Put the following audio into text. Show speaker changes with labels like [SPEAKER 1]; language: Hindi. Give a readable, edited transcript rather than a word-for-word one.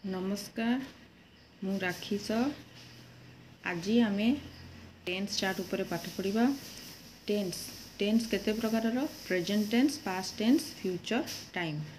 [SPEAKER 1] नमस्कार मु राखीस आज आम टेन्स चार्ट उपर पाठ पढ़ा। टेन्स टेन्स केते प्रकार present tense past tense future time.